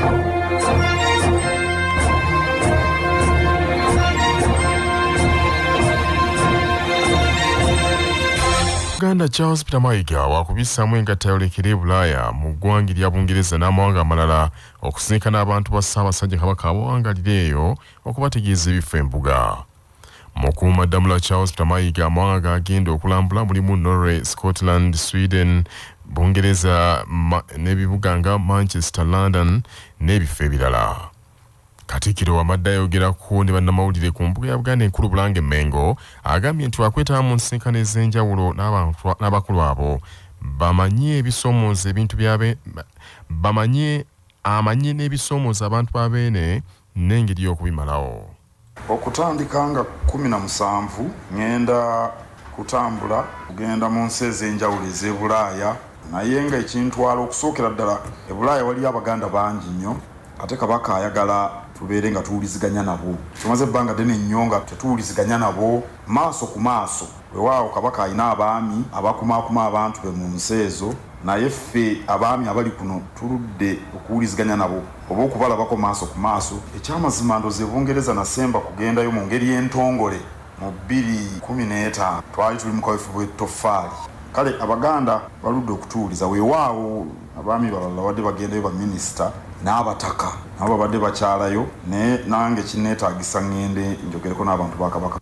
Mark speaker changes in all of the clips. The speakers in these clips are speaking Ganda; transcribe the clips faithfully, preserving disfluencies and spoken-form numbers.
Speaker 1: Uganda Charles Peter Mayiga wakubisaamu engatta yolekera e Bulaaya mu ggwanga lya Bungereza n'amawanga amalala okusinkana abantu ba Ssaabasajja Kabaka abawangalira eyo okubategeeza ebifo embuga. Mukuumaddamula Charles Peter Mayiga amawanga agenda okulambula mulimu Norway, Scotland, Sweden, Bungereza n'ebibuga nga Manchester, London n'ebifo ebirala. Katikilo amadde ayogerako ne bannamawulire ku mbuga ya Buganda enkulu Bulange Mengo agambye nti wakwetaba mu nsisinkano ez'enjawulo n'abakulu abo bamanye ebisoomooza ebintu byabe bamanye amanye n'ebisoomooza abantu babeene n'engeri y'okubimalawo.
Speaker 2: Okutandika nga kumi na musanvu ngenda kutambula kugenda mu nsi ez'enjawulo ez'e Bulaaya naye nga ekintwala okusookera ddala e Bulaaya waliyo Abaganda bangi nnyo ate Kabaka ayagala tubeere nga tuwuliziganya nabo. Tumaze ebbanga ddene nnyo nga tetuwuliziganya nabo maaso ku maaso. Weewaawo Kabaka alina abaami abakumaakuma abantu be mu nsi ezo naye ffe abaami abali kuno tuludde okuwuliziganya nabo oba okubalabako maaso ku maaso. Ekyamazima ndoze Bungereza nasemba kugendayo mu ngeri y'entongole mu bbiri kumi n'etaano twali tuli mu kaweefube bw'ettoffaali. Kale Abaganda baludde okutuuliza weewaawo abaami balala wadde bagendayo baminisita n'abataka nabo babadde bakyalayo naye nange kinneetaagisa ngende njogereko n'abantu ba Kabaka.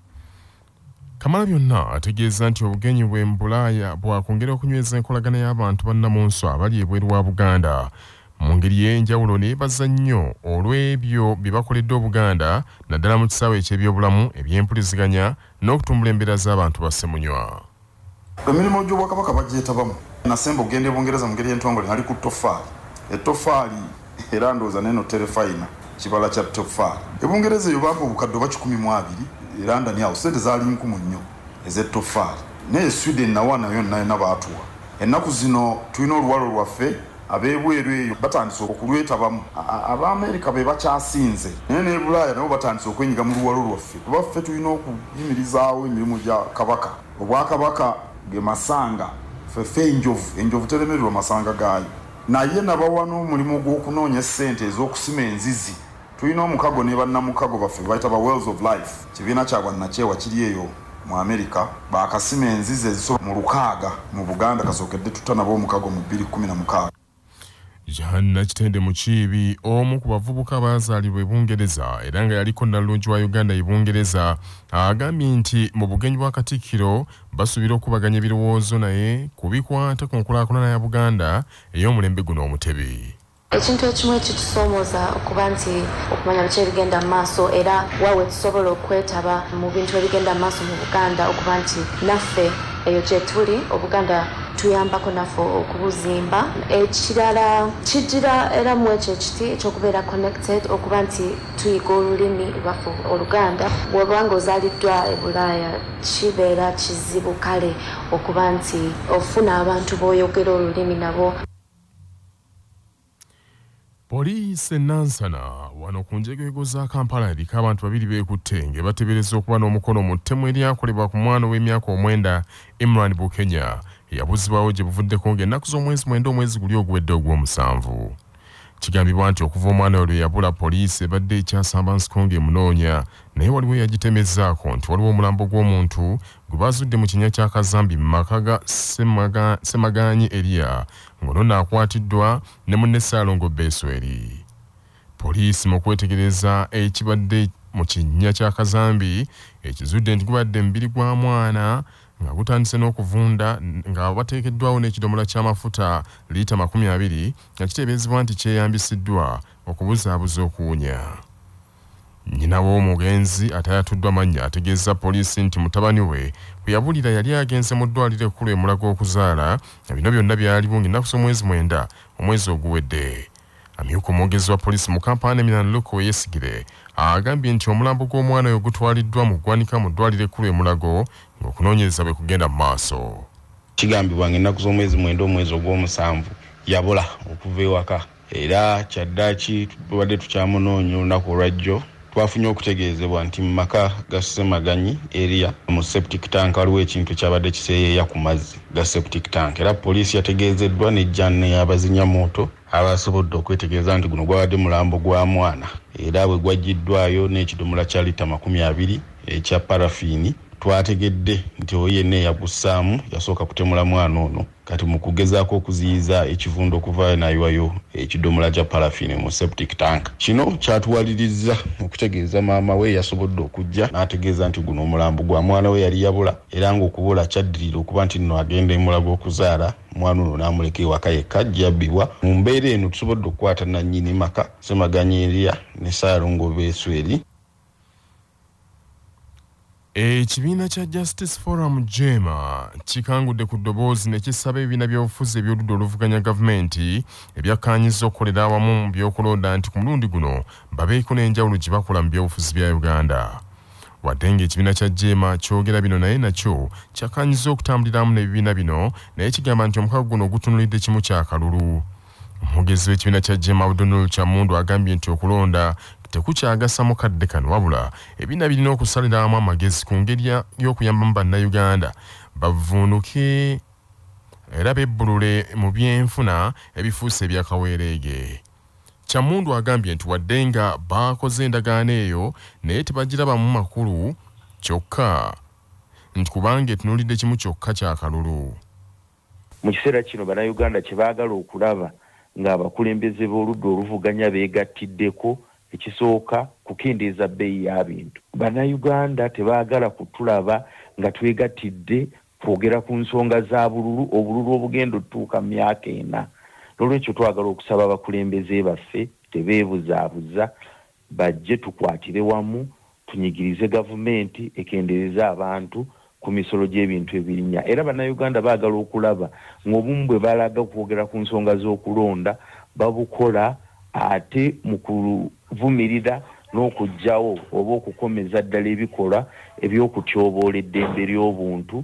Speaker 1: Kamalabyonna ategeeza nti obugenyi bwe mu Bulaaya bwakwongera okunyweza enkolagana y'abantu bannamunso abali ebweru wa Buganda mu ngeri y'enjawulo neebaza nnyo olw'ebyo bye bakoledde Obuganda naddala mu kisaawe eky'ebyobulamu eby'empuliziganya n'okutumbula embeera z'abantu ba Ssemunywa.
Speaker 2: Emirimu gy'Obwakabaka bagyetabamu. Nasemba okugenda e Bungereza mu ngeri y'entongole nali ku ttoffaali. Ettoffaali era ndowooza neno terefayina kibala kya ttoffaali. E Bungereza eyo baako obukadde oba kikumi mu abiri era ndani awo ssente zaali nkumu nnyo ez'ettoffaali. Naye Sweden nawo nayo nayona baatuwa. Ennaku zino tulina oluwalo lwaffe ab'ebweru eyo batandise okulwetabamu. Ab'Amerika be bakyasinze naye ne Bulaaya nabo batandise okwenyiga mu luwalo lwaffe kuba ffe tulina okuyimirizaawo emirimu gya Kabaka. Obwakabaka ge masanga ffe enjovu enjovu teremererwa masanga gaayo naye nabawa n'omulimu gw'okunoonya ssente ez'okusima enzizi. Tulina omukago ne bannamukago baffe bayita ba Wells of Life kibiina kya bwannakyewa kiri eyo mu Amerika baakasima enzizi ezisoba mu lukaaga mu Buganda kasookedde tutta nabo omukago mu bbiri kumi na mukaaga.
Speaker 1: Johanna Kitende Mukiibi omu ku bavubuka baazaalibwa e Bungereza era nga yaliko Nnalungi wa Uganda e Bungereza agambye nti mu bugenyi bwa Katikilo basuubira okubaganya ebirowoozo naye kubikwata ku nkulaakulana ya Buganda ey'omulembe guno omutebi.
Speaker 3: Ekintu ekimu ekitusoomooza okuba nti okumanya biki ebigenda mu maaso era waawe tusobola okwetaba mu bintu ebigenda mu maaso mu Buganda okuba nti naffe eyo gye tuli Obuganda tuyambako naffe okubuzimba. Ekirala kigira era mu ekyo ekiti ekyokubeera connected okuba nti tuyiga olulimi lwaffe Oluganda. Bw'obanga ozaaliddwa e Bulaaya kibeera kizibu kale okuba nti ofuna abantu b'oyogera olulimi nabo.
Speaker 1: Poliisi Nansana wano ku njegego za Kampala eriko abantu babiri beekutte ng'ebateebereza okuba n'omukono mu ttemu eryakolebwa ku mwana w'emyaka omwenda Imran Bukenya eyabuzibwawo gye buvuddeko ng'ennaku z'omwezi mwenda omwezi guli oguwedde ogw'omusanvu. Kigambibwa nti okuva omwana oyo yabula poliisi ebadde ekyasamba nsiko ng'emunoonya naye waliwo eyagitemezaako nti waliwo omulambo gw'omuntu gwe baazudde mu kinnya kya Kazambi mu maka ga Ssemagaanyi Eriya ng'ono naakwatiddwa ne munne Ssaalongo Beesweri. Poliisi mu kwetegereza ekibadde mu kinnya kya Kazambi ekizudde nti gubadde mubiri gwa mwana nga gutandise n'okuvunda nga bateekeddwawo n'ekidomola ky'amafuta liita makumi abiri nga kiteeberezebwa nti kyeyambisiddwa okubuzaabuza okuwunya. Nnyina w'omugenzi atayatuddwa mannya ategeeza poliisi nti mutabani we bwe yabulira yali agenze mu ddwaliro ekkulu e Mulago okuzaala nga bino byonna byaliwo ng'ennaku z'omwezi mwenda omwezi oguwedde. Amyuka omwogezi wa poliisi mu Kampala Emiran Luko Yesigire agambye nti omulambo gw'omwana oyo gutwaliddwa mu ggwanika mu ddwaliro ekkulu e Mulago ng'okunoonyereza bwe kugenda mu maaso.
Speaker 4: Kigambibwa ng'ennaku z'omwezi mwenda omwezi ogw'omusanvu yabula okuva ewaka era kyaddaaki tubadde tukyamunoonya olunaku olwajjo twafunye okutegeezebwa nti mu maka ga Ssemagaanyi Eriya mu septic tank waliwo ekintu kyabadde kiseeyeeya ku mazzi ga septic tank era poliisi yategeezeddwa n'ejja n'abazinya mooto abasobodde okwetegereza nti guno gwabadde mulambo gwa mwana era bwe gwaggiddwayo n'ekidomola kya lita makumi abiri ekya parafiini twategedde nti oyo yenna eyagussaamu yasooka kutemula mwana ono kati mu kugezaako okuziyiza ekivundo okuvaayo n'ayiwayo ekidomola kya parafiini mu septic tank. Kino kyatuwaliriza okutegeeza maama we yasobodde okujja n'ategeeza nti guno omulambo gwa mwana we yali yabula era ng'okubula kyaddirira okuba nti nno agenda emulaga okuzaala mwana ono n'amuleka ewaka yekka jabbibwa. Mu mbeera eno tusobodde okukwata nannyini maka Semaganya Elia ne Ssaalongo Beesweri.
Speaker 1: Ekibiina kya Justice Forum Jema kikangudde ku ddoboozi ne kisaba ebibiina by'obufuzi eby'oludda oluvuganya gavumenti ebyakkaanyizza okukolera awamu mu by'okulonda nti ku mulundi guno babeeko n'enjawulo gye bakola mu by'obufuzi bya Uganda. Wadde ng'ekibiina kya Jema kyogera bino naye nakyo kyakkaanyizza okutambuliramu n'ebibiina bino naye kigamba nti omukago guno gutunulidde kimu kya kalulu. Omwogezi w'ekibiina kya Jema Abdul Kyamundu agambye nti okulonda tekukyagasa mukadde kano wabula ebibiina birina okusaliramu amagezi ku ngeri y'okuyambamu bannayuganda bavvuunuke era bebbulule mu byenfuna ebifuuse ebyakaweereege. Kyamundu agambye nti wadde nga baakoze endagaano eyo naye tebagirabamu makulu kyokka nti kubanga etunulidde kimu kyokka kya kalulu.
Speaker 5: Mu kiseera kino bannayuganda kye baagala okulaba ng'abakulembeze b'oludda oluvuganya beegattiddeko ekisooka kukendeeza bbeeyi y'abintu. Bannayuganda tebaagala kutulaba nga twegattidde kwogera ku nsonga za bululu obululu obugenda otutuuka mu myaka ena. N'olwekyo twagala okusaba abakulembeze baffe tebeebuzaabuza bajje tukwatire wamu tunyigirize gavumenti ekendeereza abantu ku misolo gy'ebintu ebirinnya. Era bannayuganda baagala okulaba ng'obumu bwe balaga kwogera ku nsonga z'okulonda babukola ate mu kuvumirira n'okugyawo oba okukomeza ddala ebikolwa eby'okutyoboola eddembe ly'obuntu.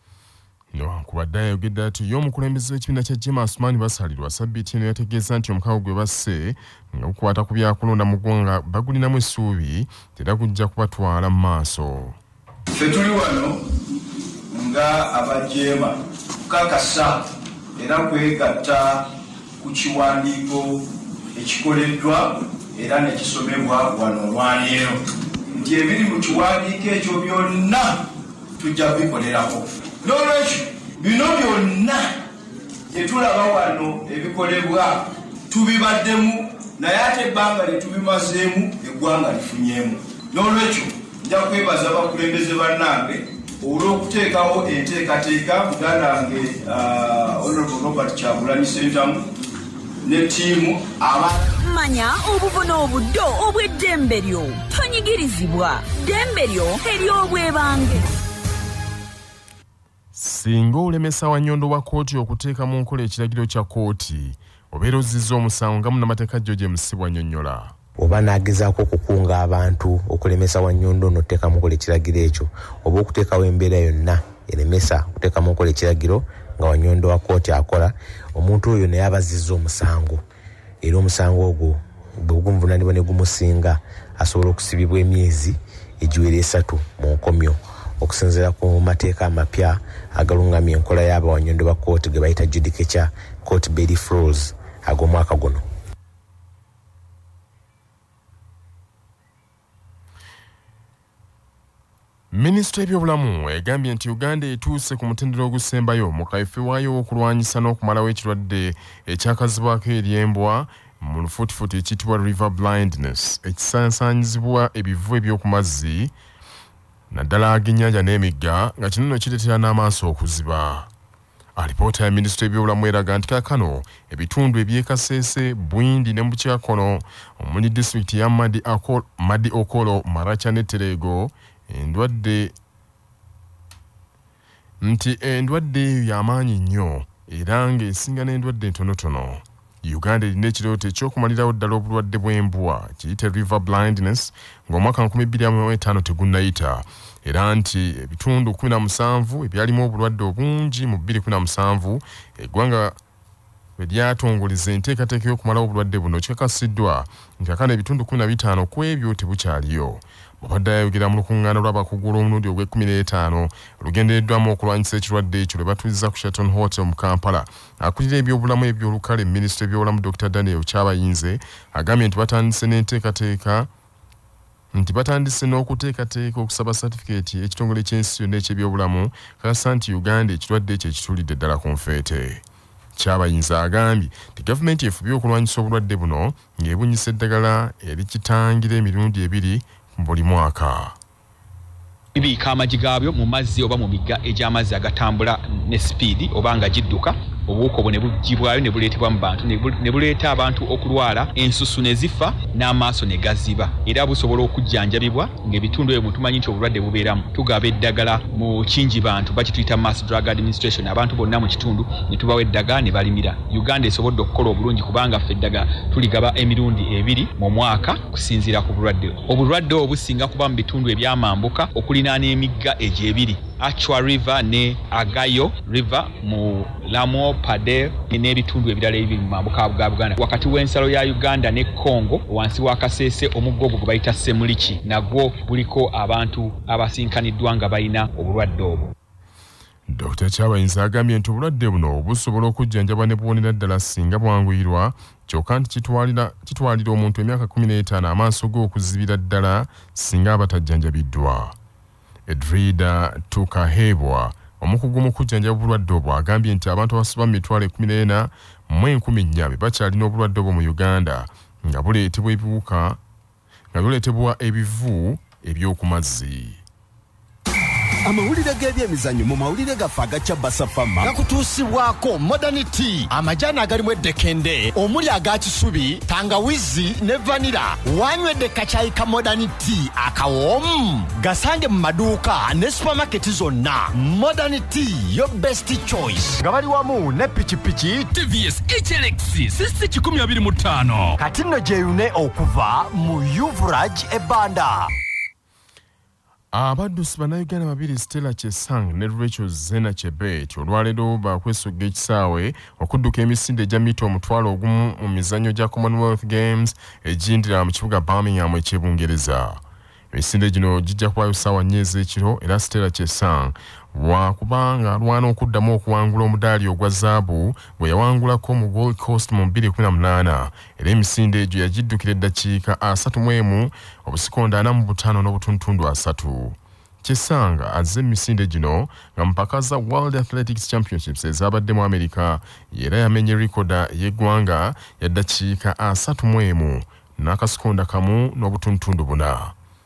Speaker 1: Kubadde ayogedde ati y'omukulembeze w'ekibiina kya Jema Asumani Basalirwa Sabbiiti eno yategeeza nti omukago gwe basse nga gukwata ku byakulonda mu ggwanga bagulinamu essuubi era gujja kubatwala mu maaso.
Speaker 6: Ffe tuli wano nga abajema kukakasa era kwegatta ku kiwandiiko ekikoleddwa era ne kisomebwa wano olwaleero nti ebiri mu kiwandiiko ekyo byonna tujja kubikolerako. N'olwekyo bino byonna bye tulaba wano ebikolebwa tubibaddemu naye ate ebbanga lye tubimazeemu eggwanga lifunyemu. N'olwekyo nja kwebaza abakulembeze bannange olw'okuteekawo enteekateeka muganda wange Honorable Robert Kyagulanyi Ssentamu ne ttiimu aba
Speaker 7: manya obuvuna obuddo obw'eddembe lyo tonyigirizibwa ddembe lyo ery'obwebange.
Speaker 1: Singa olemesa Wanyondo wa kkooti okuteeka mu nkola ekiragiro kya kkooti obeera ozizza omusango nga munnamateeka George Musibwa annyonnyola.
Speaker 8: Oba nagezaako okukunga abantu okulemesa Wanyondo n'oteeka mu nkola ekiragiro ekyo oba okuteekawo embeera yonna eremesa okuteeka mu nkola ekiragiro nga Wanyondo wa kkooti akola, omuntu oyo naye abazizza omusango era omusango ogwo bwe gumuvunaanibwa ne gumusinga asobola okusibibwa emyezi egiwera esatu mu nkomyo okusinziira ku mateeka amapya agalungamya enkola y'aba Wanyondo ba kkooti ge bayita judicature court bail floors ag'omwaka guno.
Speaker 1: Minisitule y'ebyobulamu egambye nti Uganda etuuse ku mutendera ogusembayo mu kaife waayo okulwanyisa n'okumalawo ekirwadde ekyakazibwako eryembwa mu lufuutifuuti ekiyitibwa river blindness ekisaasaanyizibwa ebivu eby'oku mazzi naddala ag'ennyanja n'emigga nga kino nno kireetera n'amaaso okuziba. Alipoota ya minisitule y'ebyobulamu eraga nti kaakano ebitundu eby'Ekaseese, Bwindi ne Bukyakono omuli disitulikiti ya Madi Okolo, Maracha ne Terego endwadde nti endwadde eyo y'amaanyi nnyo era ng'esinga n'endwadde entonotono. Uganda erina ekirooto ekyokumalirawo ddala obulwadde bw'embwa kiyite river blindness ng'omwaka nkumi bbiri mu etaano tegunnayita era nti ebitundu kumi na musanvu ebyalimu obulwadde obungi mu bbiri kumi na musanvu eggwanga bwe lyatongoleza enteekateeka y'okumalawo obulwadde buno kikakasiddwa nti akana ebitundu kumi na bitaano ku ebyo tebukyaliyo. Babadde ayogera mu lukuŋŋaana lw'abakugu olw'omulundi ogw'ekkumi n'etaano lugendereddwamu okulwanyisa ekirwadde ekyo lwe batuuziza ku Sheraton Hotel mu Kampala. Akulira ebyobulamu ebyolukale minisitule by'obulamu Doctor Daniel Kyabayinze agambye nti batandise n'enteekateeka nti batandise n'okuteekateeka okusaba satifikeeti ekitongole ky'ensi yonna eky'ebyobulamu kasa nti Uganda ekirwadde ekyo ekitulidde ddala ku nfeete. Kyabayinza agambye nti gavumenti efubye okulwanyisa obulwadde buno ng'ebunyisa eddagala erikitangira emirundi ebiri buli mwaka.
Speaker 9: Ibiika amagi gaabyo mu mazzi oba mu migga egy'amazzi agatambula ne sipiidi oba nga gidduka obuwuka obwo ne bugibwayo ne buleetebwa mu bantu ne buleeta abantu okulwala ensusu ne zifa n'amaaso ne gaziba era busobola okujjanjabibwa ng'ebitundu ebyo tumanyi nti obulwadde bubeeramu. Tugaba eddagala mu kingi bantu bakituyita Mass Drug Administration abantu bonna mu kitundu ne tubawa eddagala ne balimira. Uganda esobodde okukola obulungi kubanga ffe eddagala tuligaba emirundi ebiri mu mwaka kusinziira ku bulwadde. Obulwadde obwo businga kuba mu bitundu ebyamambuka okulinaana emigga egy'ebiri Achua River ne Agayo River mu Lamo Pade n'ebitundu ebirala ebiri mu mambuka ga Buganda. Wakati w'ensalo ya Uganda ne Congo wansi wa Kasese omuggo ogwo bayita Semuliki nagwo buliko abantu abasinkaniddwa nga balina obulwadde obwo.
Speaker 1: Doctor Kyabayinza agambye nti obulwadde buno busobola okujjanjabwa ne buwonera ddala singa bwanguyirwa kyokka nti kitwalira kitwalira omuntu emyaka kumi n'etaano amaaso ge okuzibira ddala singa abatajjanjabiddwa. Edrida Tukahebwa omukugu mu kujjanjaba obulwadde obwo agambye nti abantu abasoba mu mitwalo ekkumi n'ena mu enkumi nnya bakyalina obulwadde obwo mu Uganda nga buleetebwa ebiwuka nga buleetebwa ebivu eby'oku mazzi.
Speaker 10: Amawulire g'ebyemizannyo mu mawulire gaffe agaca Basafama gakutuusibwako Modernity amajani agalimu eddekende omuli aga kisubi tangawizi ne vanira. Wanywedde kacayi ka Modernity akawoomu gasange mu maduuka ne supermarket zonna. Modernity your best choice nga bali wamu ne pikipiki
Speaker 11: T V S H L X sisi kikumi abiri mu ttaano
Speaker 10: kati nno gyeyune okuva mu Yuvraj ebanda.
Speaker 1: Abaddusi bannayuganda babiri Stella Chesang ne Rachel Zena Chebet olwaleero bakwesogga ekisaawe okudduka emisinde egya mita omutwalo ogumu mu mizannyo gya Commonwealth Games egindira mu kibuga Birmingham eky'e Bungereza. Emisinde gino gijja kubayo ssaawa nnya ez'ekiro era Stella Chesang wakubanga alwana okuddamu okuwangula omudaali ogwa zaabu bwe yawangulako mu Gold Coast mu bbiri kumi na munaana era emisinde egyo yagiddukira eddakiika asatu mu emu obusikonda ana mu butaano n'obutuntundu asatu. Chesanga azze emisinde gino nga mpaka za World Athletics Championships ezabadde mu Amerika era yamenye rikoda y'eggwanga ya ddakiika asatu mu emu n'akasikonda kamu n'obutuntundu buna.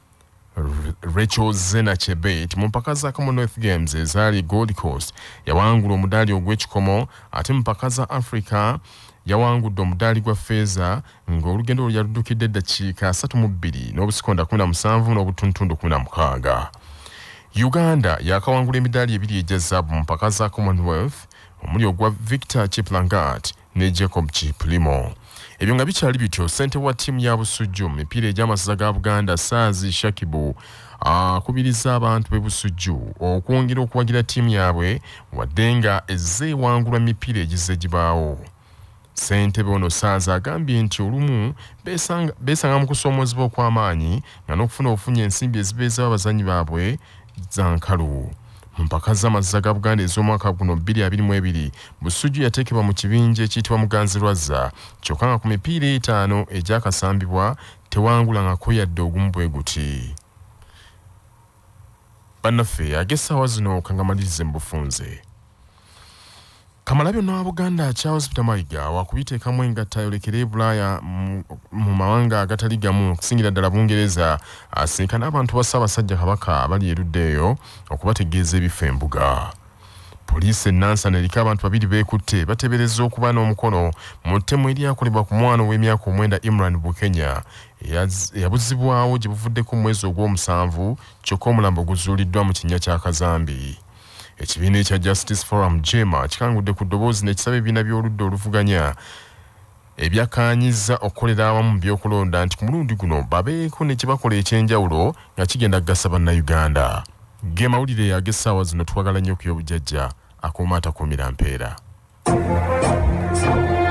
Speaker 1: Rachel Zena Chebet mu mpaka za Commonwealth Games ezaali Gold Coast yawangula omudaali ogw'ekikomo ate mu mpaka za Africa yawangudde omudaali gwa feeza ng'olugendo lwe yaluddukidde eddakiika asatu mu bbiri n'obusikonda kumi na musanvu n'obutuntundu kumi na mukaaga. Uganda yakawangula emidaali ebiri egya zaabu mu mpaka za Commonwealth omuli ogwa Victor Chiplangat ne Jacob Chiplimo. Ebyo nga bikyali bityo ssente wa ttiimu ya Busujju mu mipiira egy'amasaza ga Buganda Saazi Shakibu akubiriza abantu b'e Busujju okwongera okuwagira ttiimu yaabwe wadde nga ezze ewangulwa emipiira egizze gibaawo. Ssentebe ono Saazi agambye nti olumu beesanga, beesanga mu kusoomozebwa okw'amaanyi nga n'okufuna obufunye ensimbi ezibeezaawo abazannyi baabwe za nkalu. Mu mpaka z'amasaza ga Buganda ez'omwaka guno bbiri abiri mu ebiri Busujju yateekebwa mu kibinja ekiyitibwa Muganzirwazza kyokka nga ku mipiira etaano egyakasambibwa tewangulangako yadde ogumu bwe guti. Bannaffe ag'essaawa zino kangamalirize mu bufunze. Kamalabyonna wa Buganda Charles Peter Mayiga wakubiteekamu engatta ayolekera e Bulaaya mu mawanga agatali gamu okusingira ddala Bungereza asinkana abantu ba Ssaabasajja Kabaka abali erudda eyo okubategeeza ebifo embuga. Poliisi e Nansana eriko abantu babiri beekutte bateebereza okuba n'omukono mu ttemu eryakolebwa ku mwana ow'emyaka omwenda Imran Bukenya eyabuzibwawo gye buvuddeko mu mwezi ogw'omusanvu kyokka omulambo guzuuliddwa mu kinnya kya Kazambi. Ekibiina ekya Justice Forum Jema kikangudde ku ddoboozi n'ekisaba ebibiina by'oludda oluvuganya ebyakaanyiza okukolera awamu mu by'okulonda nti ku mulundi guno babeeko ne kye bakola ekyenjawulo nga kigenda kugasa bannayuganda. Ge mawulire ag'essaawa zino twagala nnyo okuya obujjajja akuuma atakuumira mpeera.